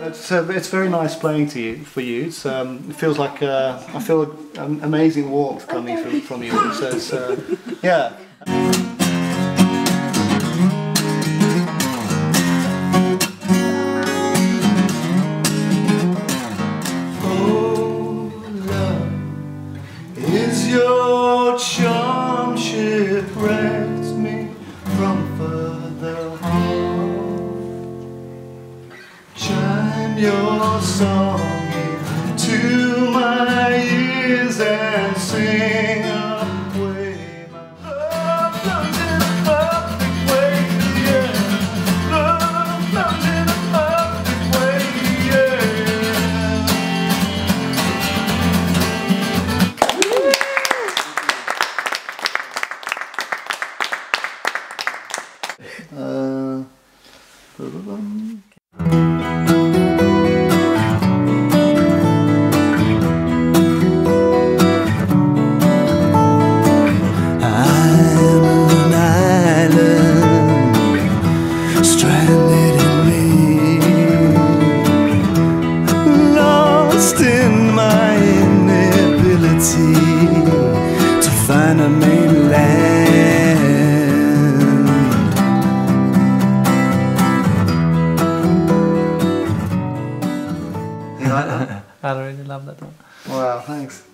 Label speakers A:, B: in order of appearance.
A: it's very nice playing for you. It's, it feels like I feel an amazing warmth coming from you. So it's, yeah. Is your charm shipwrecked me from further off? Chime your song into my ears and sing away my love flows in a perfect way, yeah. Love flows in a perfect way, yeah. Stranded in me, lost in my inability to find a mainland. You like that?
B: I really love that one.
A: Wow, thanks.